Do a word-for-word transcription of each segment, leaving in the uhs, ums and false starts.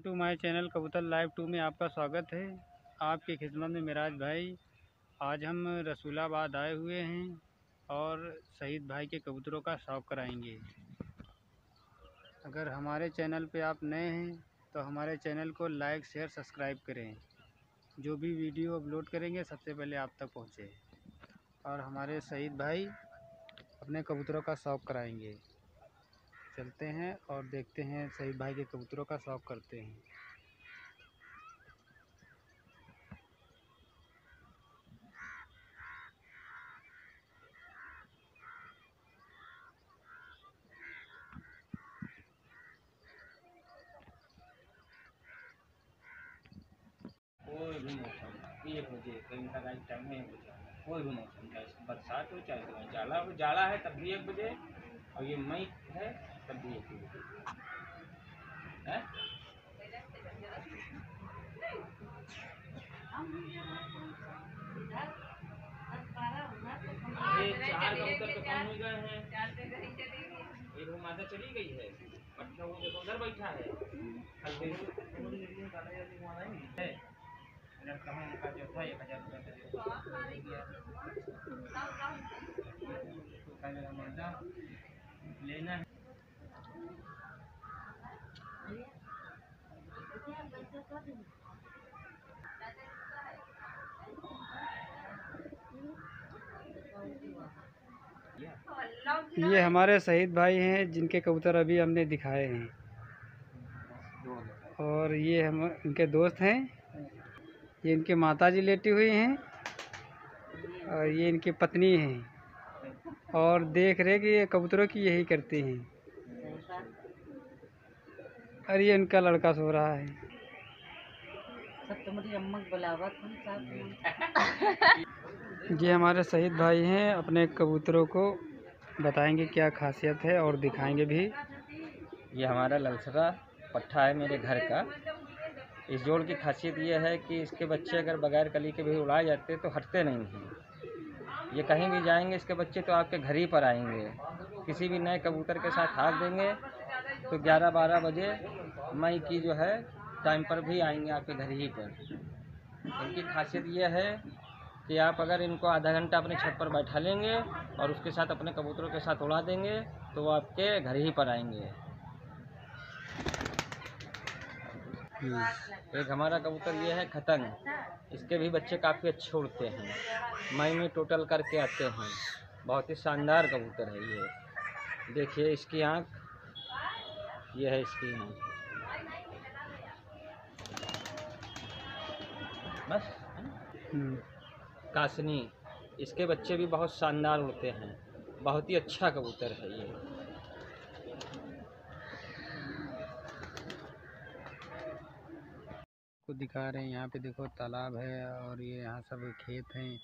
To my channel कबूतर live two में आपका स्वागत है। आपकी खिदमत में मिराज भाई। आज हम रसूलाबाद आए हुए हैं और शहीद भाई के कबूतरों का शौक़ कराएंगे। अगर हमारे चैनल पे आप नए हैं तो हमारे चैनल को लाइक शेयर सब्सक्राइब करें। जो भी वीडियो अपलोड करेंगे सबसे पहले आप तक पहुँचे। और हमारे शहीद भाई अपने कबूतरों का शौक़ कराएंगे। चलते हैं और देखते हैं शहीद भाई के कबूतरों का शौक़ करते हैं। कोई भी मौसम एक बजे कहीं का राइट टाइम है, कोई भी मौसम, चाहे बरसात हो चाहे जाड़ा हो, जाड़ा है तब भी एक बजे, और ये मई है तब भी एक बजे है। ये चार कबूतर तो कम हो गए हैं, एक वो माता चली गई है, पटना वो देखो उधर बैठा है, कल देखो है कहाँ का जो था एक हजार रुपया लेना है। ये हमारे शहीद भाई हैं जिनके कबूतर अभी हमने दिखाए हैं, और ये हम इनके दोस्त हैं। ये इनके माताजी लेटी हुई हैं और ये इनकी पत्नी हैं, और देख रहे कि ये कबूतरों की यही करती हैं। और ये इनका लड़का सो रहा है। ये हमारे शहीद भाई हैं, अपने कबूतरों को बताएंगे क्या खासियत है और दिखाएंगे भी। ये हमारा ललसरा पट्ठा है मेरे घर का। इस जोड़ की खासियत ये है कि इसके बच्चे अगर बगैर कली के भी उड़ाए जाते तो हटते नहीं हैं। ये कहीं भी जाएंगे इसके बच्चे तो आपके घर ही पर आएंगे। किसी भी नए कबूतर के साथ हाथ देंगे तो ग्यारह बारह बजे मई की जो है टाइम पर भी आएंगे आपके घर ही पर। इनकी खासियत ये है कि आप अगर इनको आधा घंटा अपने छत पर बैठा लेंगे और उसके साथ अपने कबूतरों के साथ उड़ा देंगे तो वो आपके घर ही पर आएंगे। एक हमारा कबूतर ये है खतंग। इसके भी बच्चे काफ़ी अच्छे उड़ते हैं, मई में टोटल करके आते हैं। बहुत ही शानदार कबूतर है ये। देखिए इसकी आँख, ये है इसकी आँख। बस कासनी, इसके बच्चे भी बहुत शानदार उड़ते हैं। बहुत ही अच्छा कबूतर है ये। को दिखा रहे हैं, यहाँ पे देखो तालाब है और ये यहाँ सब खेत हैं।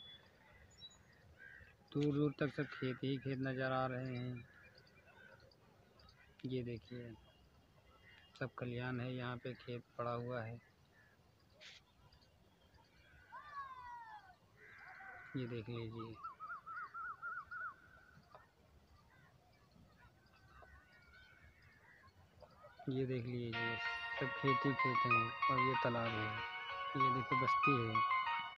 दूर दूर तक सब खेत ही खेत नज़र आ रहे हैं। ये देखिए सब खलियान है, यहाँ पे खेत पड़ा हुआ है। ये देख लीजिए, ये देख लीजिए सब खेत ही खेत हैं और ये तालाब है। ये देखो बस्ती है।